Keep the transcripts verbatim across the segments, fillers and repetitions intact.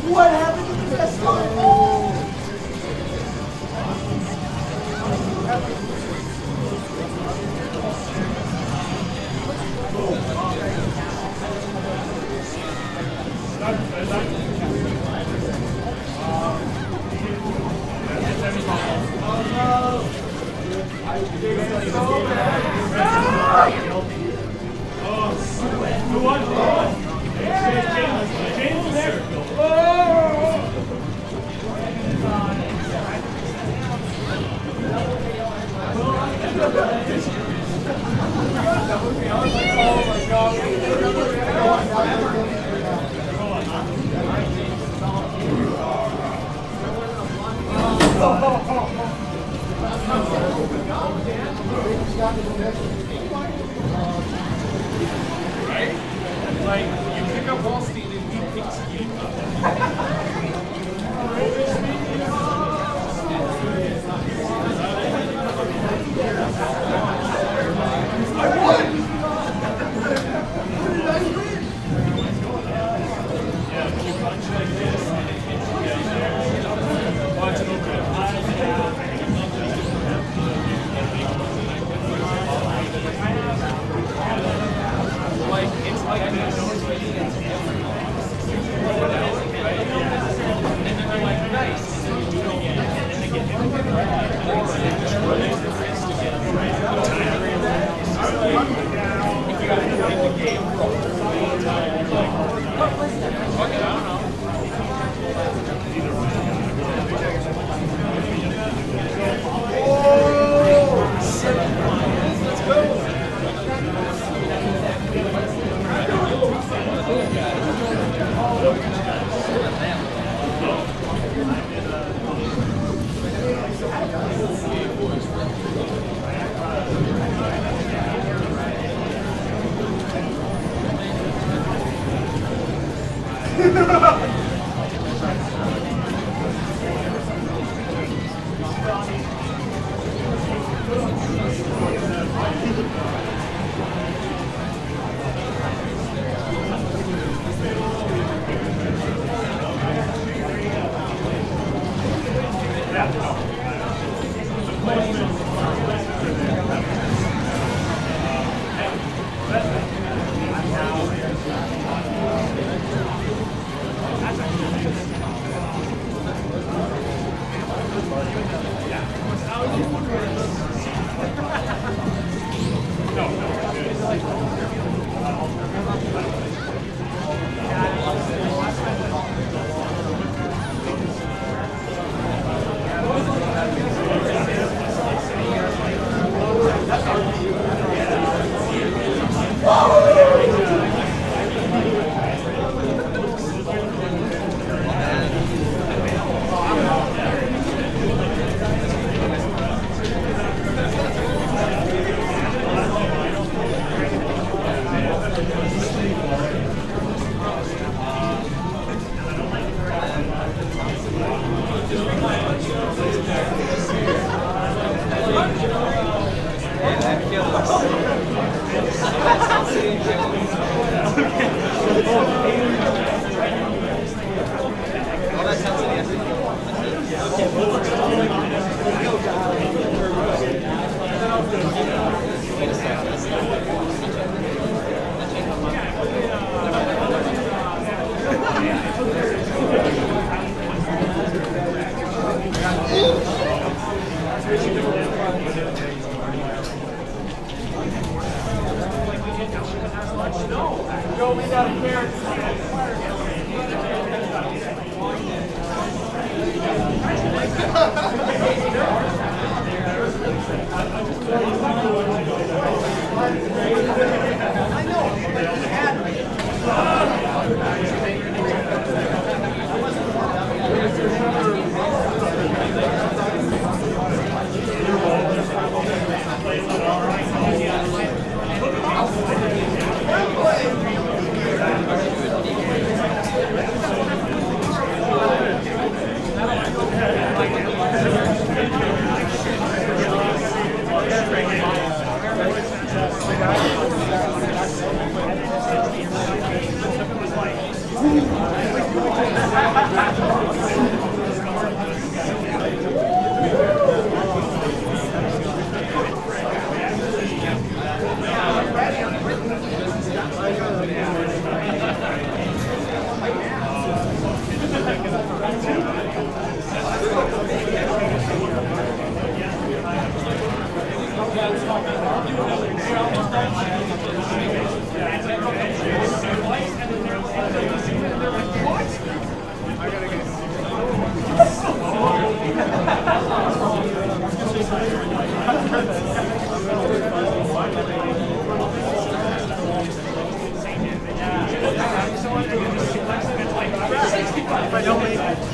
What happened to the best one? If I don't make it.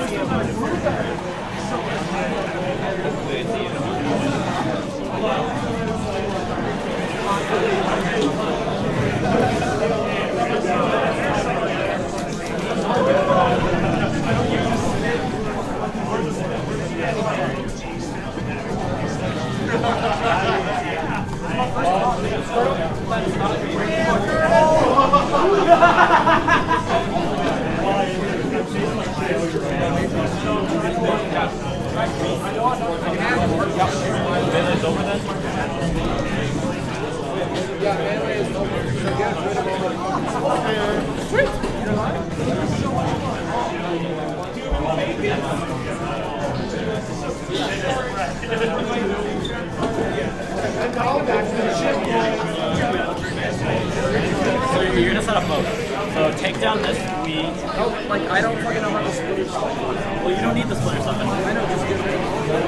So you're gonna set up both. So take down this weed. Oh, like I don't fucking know how to split stuff. Well, you don't need the splitter stuff. I know, just get rid of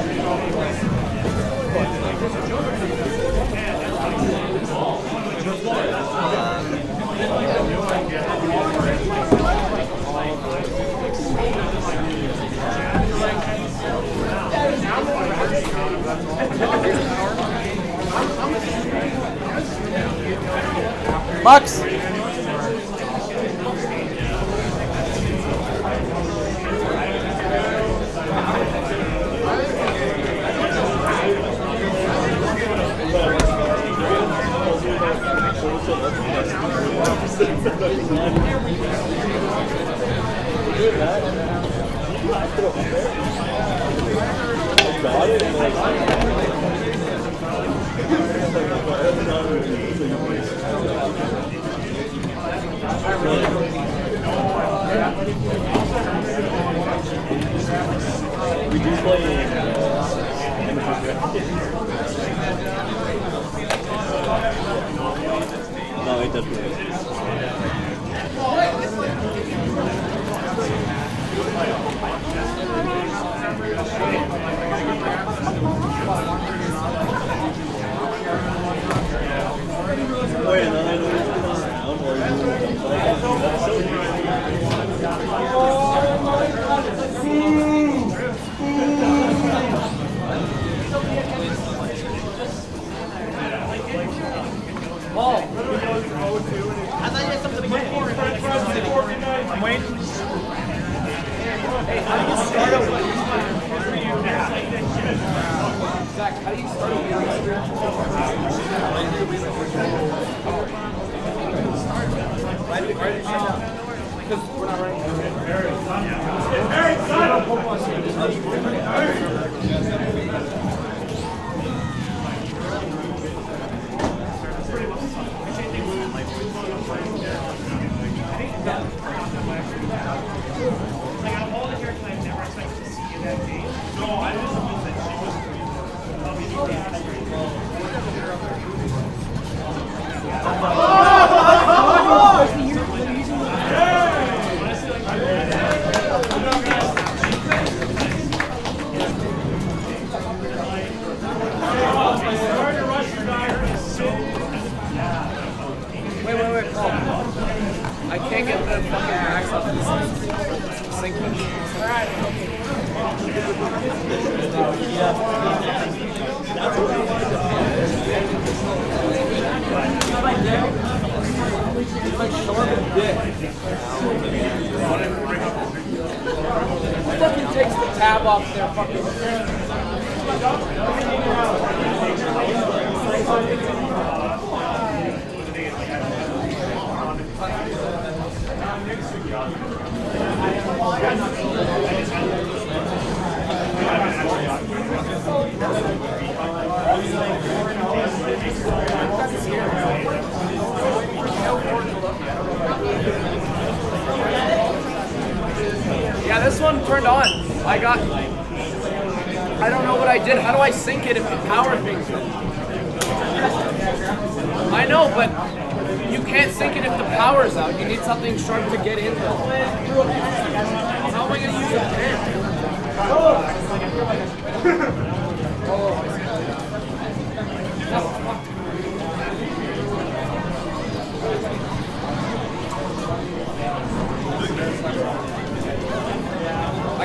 Max! We do play in no, it doesn't. Wait, no, I know you're around or Paul. I thought you had something to get. I'm waiting. Hey, how do you start over? Zach, how do you start over? Right, right, shut down. Because we're not running. Hey, son! Wait, wait, wait, Paul. I can't get the fucking max off this sink. Alright. It's like short and dick. Who fucking takes the tab off their fucking... Yeah, this one turned on. I got... I don't know what I did. How do I sync it if the power thing's on? I know, but you can't sync it if the power's out. You need something sharp to get in there. How am I going to use a pen? Oh.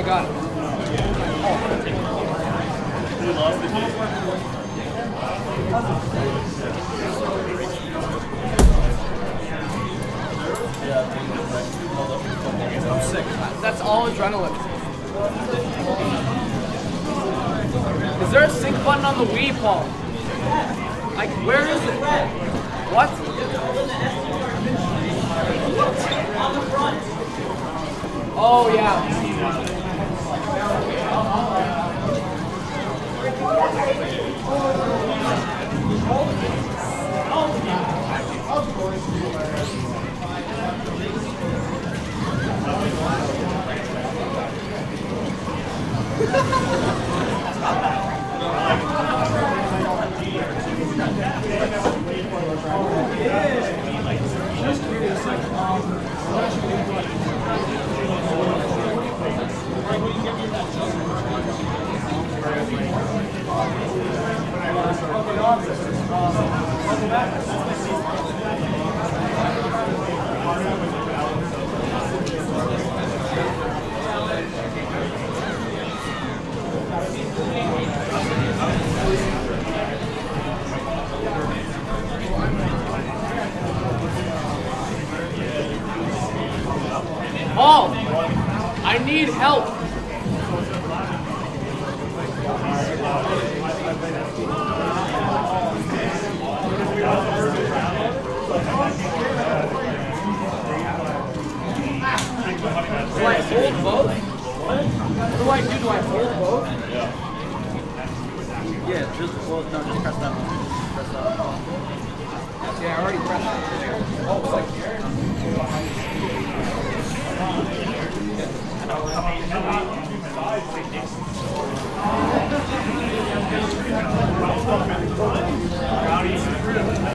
I got it. I'm sick. That's all adrenaline. Is there a sync button on the Wii, Paul? Like, where is it? What? Oh, yeah. Paul, I need help. Do I hold both? What do I do? Do I hold both? Yeah, just well, no, just press that one. Press that one. Yeah, I already pressed it. Oh, it's like here.